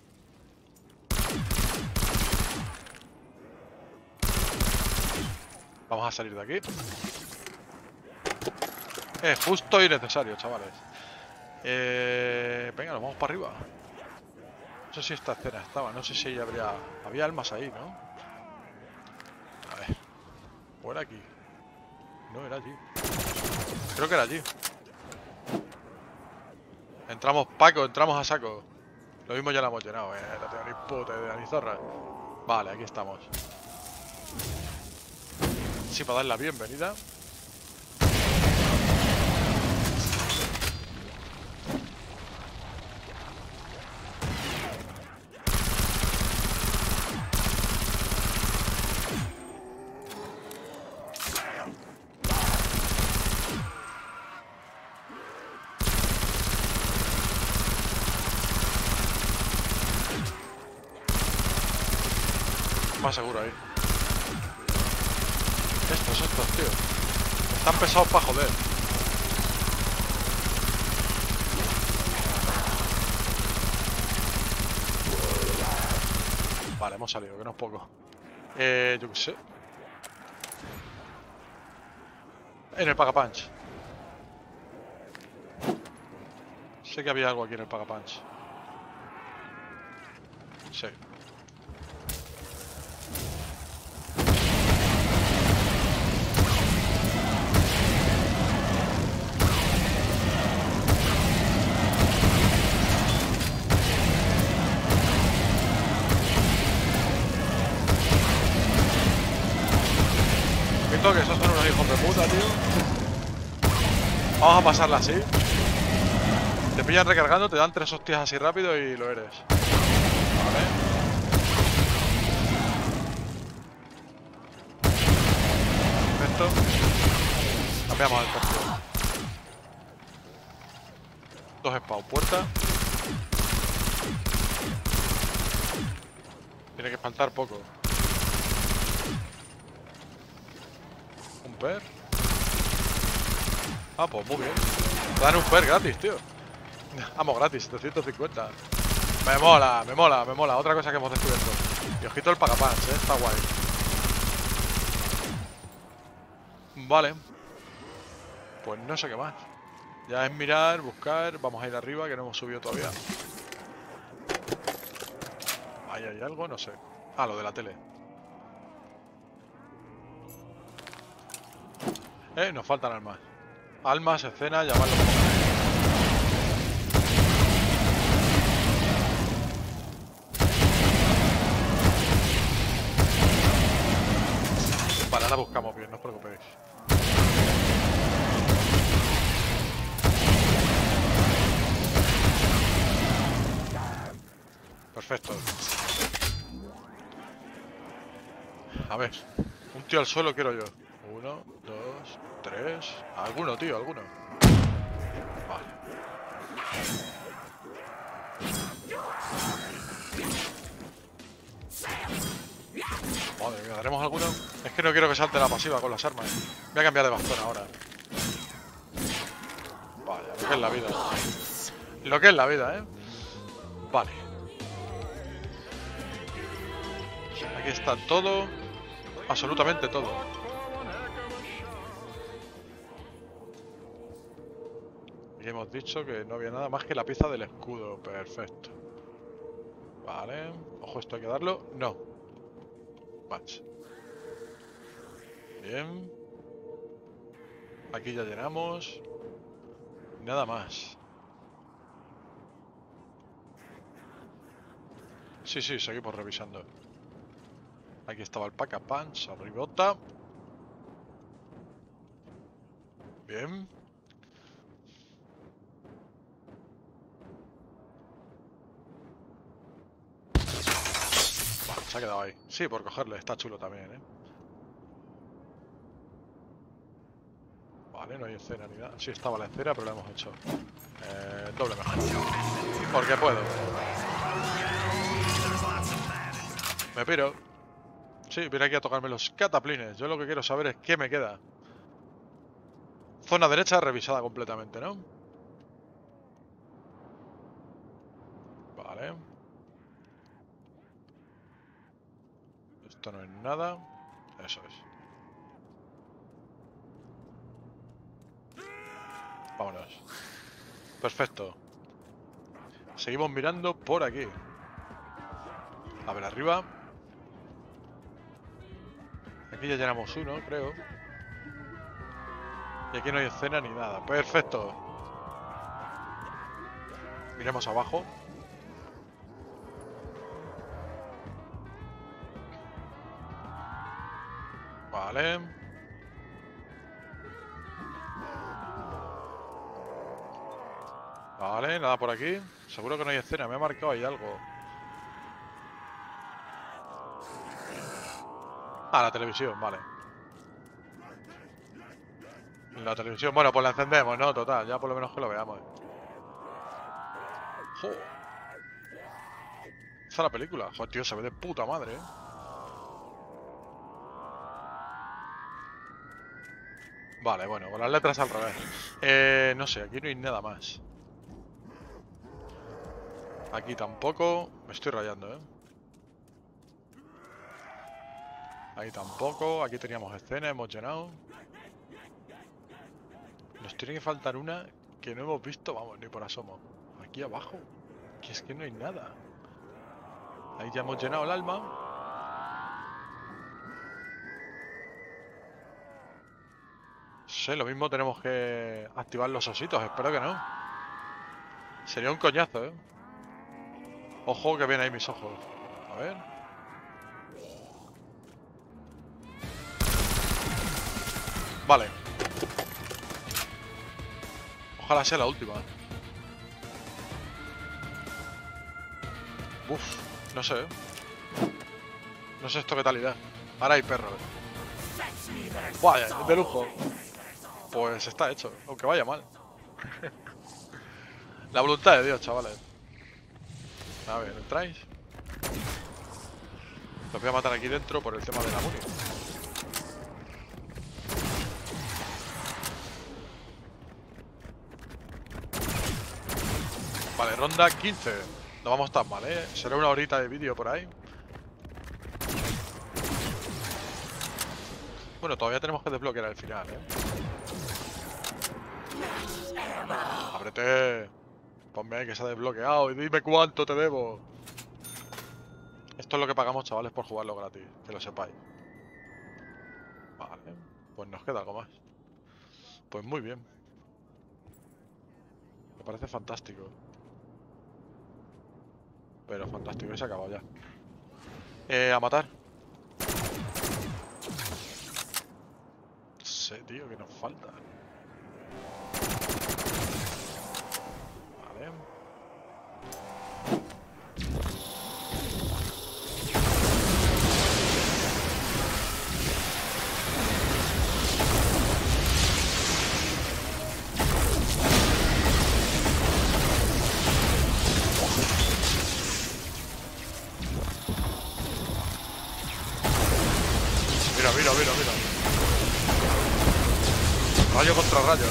[SPEAKER 1] Vamos a salir de aquí. Es justo y necesario, chavales. Eh, venga, nos vamos para arriba. No sé si esta escena estaba, no sé si habría... Había almas ahí, ¿no? A ver. ¿O era aquí? No, era allí. Creo que era allí. Entramos Paco, entramos a saco. Lo mismo ya lo hemos llenado, eh. No tengo ni puta idea, ni zorra. Vale, aquí estamos. Sí, para dar la bienvenida. Más seguro ahí. Estos, estos, tío. Están pesados para joder. Vale, hemos salido, que no es poco. Eh, yo qué sé. En el Paga-Punch. Sé que había algo aquí en el Paga-Punch. Sí. Que esos son unos hijos de puta, tío. Vamos a pasarla así. Te pillan recargando, te dan tres hostias así rápido y lo eres. Vale. Perfecto. Cambiamos al tercero. Dos spawn, puerta. Tiene que faltar poco. Un per. Ah, pues muy bien. Te dan un per gratis, tío. Vamos, gratis, setecientos cincuenta. Me mola, me mola, me mola. Otra cosa que hemos descubierto. Y ojito el Paga-Punch, eh. Está guay. Vale. Pues no sé qué más. Ya es mirar, buscar. Vamos a ir arriba, que no hemos subido todavía. Ahí hay algo, no sé. Ah, lo de la tele. Eh, nos faltan almas. Almas, escena, llamarlo como queráis. Vale, ahora buscamos bien, no os preocupéis. Perfecto. A ver, un tío al suelo quiero yo. Uno, dos, tres. Alguno, tío, alguno. Vale. Madre mía, ¿daremos alguno? Es que no quiero que salte la pasiva con las armas. Voy a cambiar de bastón ahora. Vaya, lo que es la vida. Lo que es la vida, ¿eh? Vale. Aquí está todo. Absolutamente todo. Y hemos dicho que no había nada más que la pieza del escudo. Perfecto. Vale. Ojo, esto hay que darlo. No. Match. Bien. Aquí ya llenamos. Nada más. Sí, sí, seguimos revisando. Aquí estaba el pack a punch, arribota. Bien. Vale, se ha quedado ahí. Sí, por cogerle, está chulo también, ¿eh? Vale, no hay escena ni nada. Sí estaba la escena, pero la hemos hecho. Eh, doble mejor. Porque puedo. Me piro. Sí, viene aquí a tocarme los cataplines. Yo lo que quiero saber es qué me queda. Zona derecha revisada completamente, ¿no? Vale. Esto no es nada. Eso es. Vámonos. Perfecto. Seguimos mirando por aquí. A ver, arriba. Aquí ya llenamos uno, creo. Y aquí no hay escena ni nada. Perfecto. Miremos abajo. Vale. Vale, nada por aquí. Seguro que no hay escena. Me ha marcado ahí algo. Ah, la televisión, vale. La televisión, bueno, pues la encendemos, ¿no? Total, ya por lo menos que lo veamos. ¡Joder! Esta es la película. Joder, tío, se ve de puta madre, ¿eh? Vale, bueno, con las letras al revés. Eh, no sé, aquí no hay nada más. Aquí tampoco. Me estoy rayando, ¿eh? Ahí tampoco. Aquí teníamos escena, hemos llenado. Nos tiene que faltar una que no hemos visto, vamos, ni por asomo. Aquí abajo. Que es que no hay nada. Ahí ya hemos llenado el alma. Sí, lo mismo tenemos que activar los ositos, espero que no. Sería un coñazo, ¿eh? Ojo que vienen ahí mis ojos. A ver. Vale. Ojalá sea la última. Uf, no sé, ¿eh? No sé esto qué tal irá. Ahora hay perros. Vaya, de lujo. Pues está hecho, aunque vaya mal. La voluntad de Dios, chavales. A ver, ¿entráis? Los voy a matar aquí dentro por el tema de la muni. Vale, ronda quince. No vamos tan mal, ¿eh? Será una horita de vídeo por ahí. Bueno, todavía tenemos que desbloquear el final, ¿eh? Ábrete. Ponme ahí que se ha desbloqueado y dime cuánto te debo. Esto es lo que pagamos, chavales, por jugarlo gratis. Que lo sepáis. Vale. Pues nos queda algo más. Pues muy bien. Me parece fantástico. Pero fantástico, y se ha acabado ya. Eh, a matar. No sé, tío, que nos falta. Vale. Rayo contra rayo.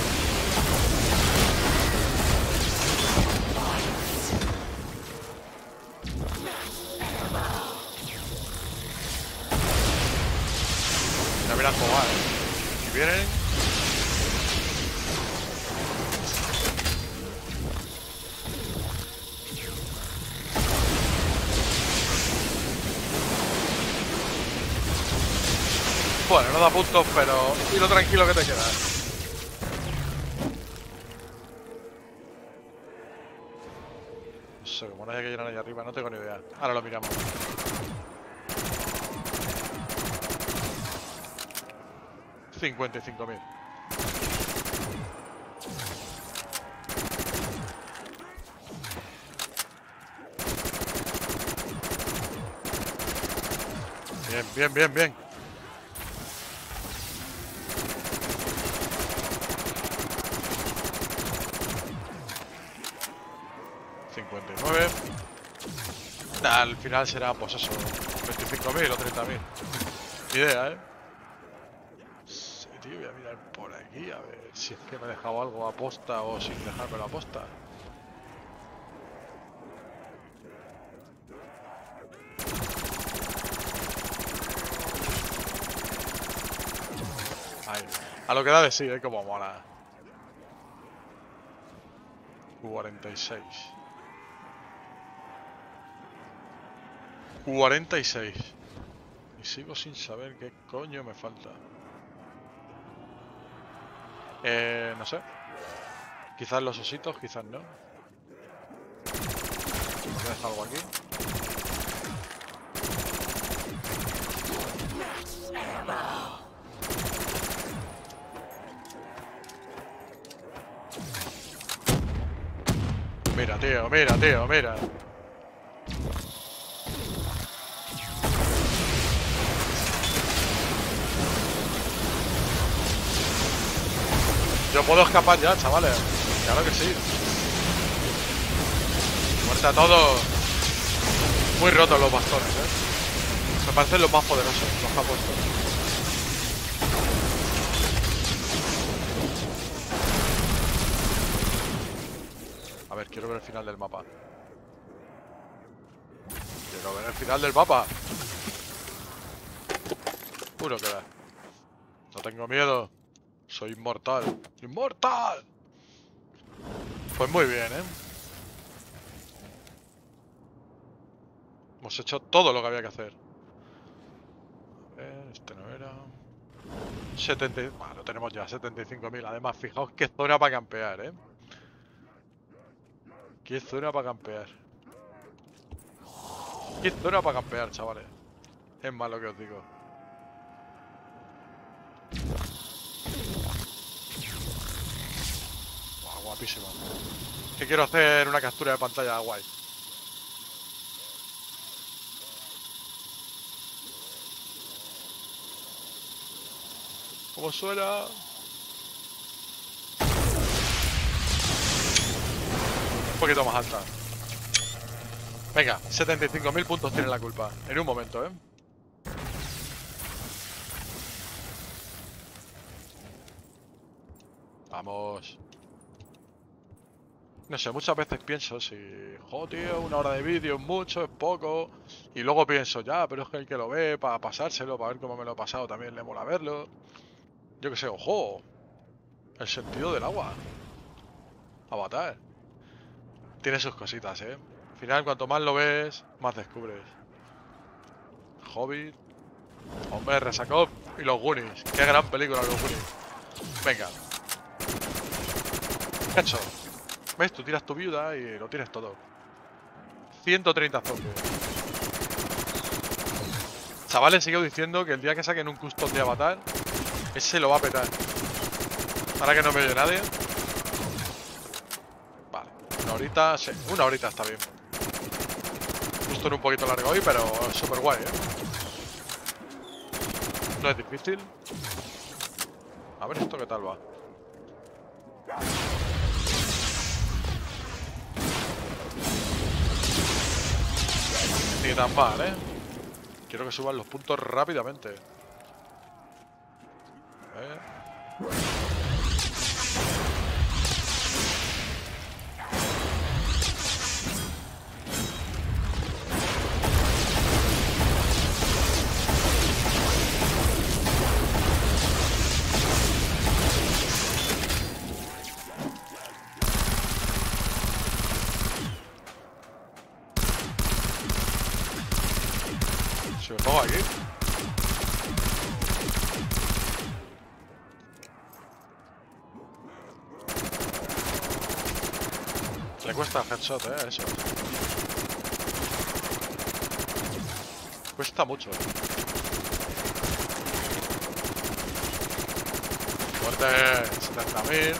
[SPEAKER 1] Ya verás cómo va, ¿eh? Si vienen... Bueno, no da puntos, pero... Y lo tranquilo que te quedas. No sé, como no haya que llenar ahí arriba, no tengo ni idea. Ahora lo miramos. cincuenta y cinco mil. Bien, bien, bien, bien. cincuenta y nueve. Nah, al final será, pues eso, veinticinco mil o treinta mil. Ni idea, ¿eh? Sí, tío, voy a mirar por aquí a ver si es que me he dejado algo a posta o sin dejármelo a posta. Ahí. A lo que da de sí, ¿eh? Como mola. cuarenta y seis. cuarenta y seis. Y sigo sin saber qué coño me falta. Eh, no sé. Quizás los ositos, quizás no. Voy a dejar algo aquí. Mira, tío, mira, tío, mira. Yo puedo escapar ya, chavales. Claro que sí. Muerte a todos. Muy rotos los bastones, ¿eh? Me parecen los más poderosos, los que ha puesto. A ver, quiero ver el final del mapa. Quiero ver el final del mapa. Uno queda. No tengo miedo. Soy inmortal. ¡Inmortal! Pues muy bien, ¿eh? Hemos hecho todo lo que había que hacer. A ver, este no era... setenta... Bueno, lo tenemos ya, setenta y cinco mil. Además, fijaos qué zona para campear, ¿eh? Qué zona para campear. Qué zona para campear, chavales. Es más lo que os digo. Wow, guapísimo. Que quiero hacer una captura de pantalla guay. ¿Cómo suena? Un poquito más alta. Venga, setenta y cinco mil puntos tiene la culpa. En un momento, ¿eh? Vamos. No sé, muchas veces pienso si... Jo, tío, una hora de vídeo es mucho, es poco. Y luego pienso, ya, pero es que el que lo ve para pasárselo, para ver cómo me lo he pasado, también le mola verlo. Yo qué sé, ojo. El sentido del agua. Avatar. Tiene sus cositas, ¿eh? Al final, cuanto más lo ves, más descubres. Hobbit. Hombre, Resacop y los Goonies. Qué gran película los Goonies. Venga. Hecho. ¿Ves? Tú tiras tu viuda y lo tienes todo. ciento treinta zombies. Chavales, sigo diciendo que el día que saquen un custom de Avatar, ese lo va a petar. Ahora que no me oye nadie. Vale. Una horita, sí. Una horita está bien. Justo en un poquito largo hoy, pero súper guay, ¿eh? No es difícil. A ver esto qué tal va. Ni tan mal, ¿eh? Quiero que suban los puntos rápidamente. A ver. pongo aquí. Le cuesta headshot, eh, eso. Cuesta mucho. Fuerte, setenta mil.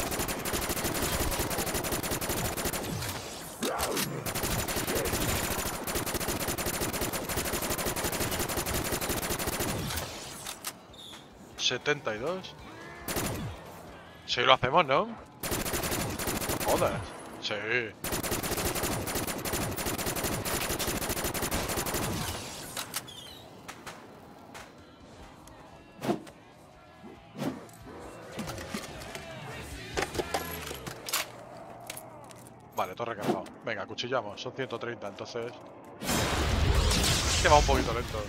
[SPEAKER 1] setenta y dos. Sí, lo hacemos, ¿no? Joder. Sí. Vale, todo recargado. Venga, cuchillamos. Son ciento treinta, entonces... Que va un poquito lento.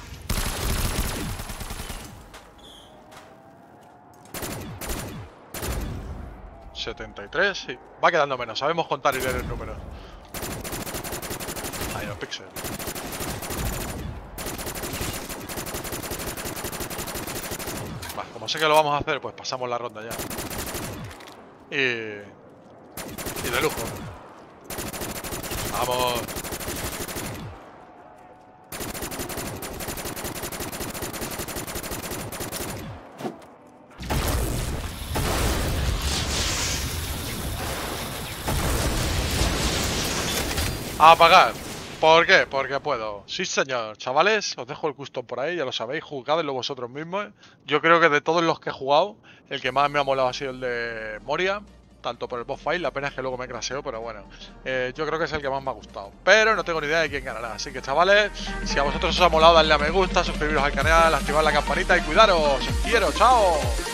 [SPEAKER 1] setenta y tres, sí. Va quedando menos. Sabemos contar y leer el número. Ahí los píxeles. Vale, como sé que lo vamos a hacer, pues pasamos la ronda ya. Y... Y de lujo. Vamos. A apagar. ¿Por qué? Porque puedo. Sí, señor. Chavales, os dejo el custom por ahí, ya lo sabéis. Juzgadlo vosotros mismos. Yo creo que de todos los que he jugado, el que más me ha molado ha sido el de Moria. Tanto por el boss fight, la pena es que luego me craseo, pero bueno. Eh, yo creo que es el que más me ha gustado. Pero no tengo ni idea de quién ganará. Así que, chavales, si a vosotros os ha molado, dadle a me gusta, suscribiros al canal, activar la campanita y cuidaros. Os quiero. ¡Chao!